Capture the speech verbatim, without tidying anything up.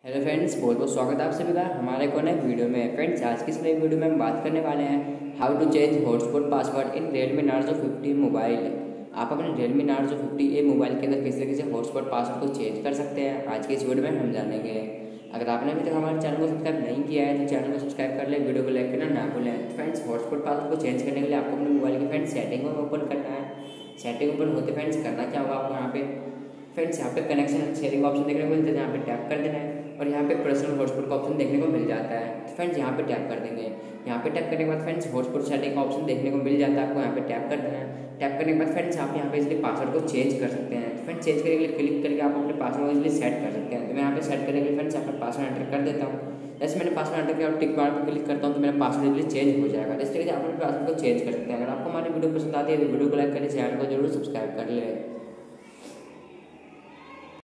Hello friends, बहुत बहुत स्वागत है आप सभी का हमारे को नए वीडियो में। फ्रेंड्स, आज की इस नई वीडियो में हम बात करने वाले हैं how to change hotspot password in Realme Narzo fifty mobile. आप अपने Realme Narzo fifty A mobile के अंदर किस तरीके से हॉटस्पॉट पासवर्ड को चेंज कर सकते हैं, आज की इस वीडियो में हम जानेंगे। अगर आपने अभी तक हमारे चैनल को सब्सक्राइब नहीं किया है तो चैनल को सब्सक्राइब कर ले, वीडियो को लाइक करना ना भूलें। फ्रेंड्स, हॉटस्पॉट पासवर्ड को चेंज करने के लिए आपको अपने मोबाइल की फ्रेंड्स सेटिंग को ओपन करना है। सेटिंग ओपन होते फ्रेंड्स करना क्या होगा आपको, यहाँ पे फ्रेंड्स यहाँ पे कनेक्शन एंड शेयरिंग ऑप्शन देखने को मिलता है, यहाँ पे टैप कर देना है और यहाँ पे पर्सनल हॉटस्पॉट का ऑप्शन देखने को मिल जाता है। फ्रेंड्स यहाँ पे टैप कर देंगे। यहाँ पे टैप करने के बाद फ्रेंड्स हॉटस्पॉट सेटिंग का ऑप्शन देखने को मिल जाता है, आपको यहाँ पे टैप कर देना है। टैप करने के बाद फ्रेंड्स आप यहाँ पे इसलिए पासवर्ड को चेंज कर सकते हैं। फ्रेंड्स, चेंज करने के लिए क्लिक करके आप अपने पासवर्ड को इसलिए सेट कर सकते हैं। तो मैं यहाँ पे सेट करने के लिए फ्रेंड्स यहाँ पे पासवर्ड एंटर कर देता हूँ। जैसे मैंने पासवर्ड एंटर किया और टिक मार्क पर क्लिक करता हूँ तो मेरा पासवर्ड इसलिए चेंज हो जाएगा। इस तरीके से आप अपने पासवर्ड को चेंज कर सकते हैं। अगर आपको हमारी वीडियो पसंद आती है तो वीडियो को लाइक करें, चैनल को जरूर सब्सक्राइब कर लें।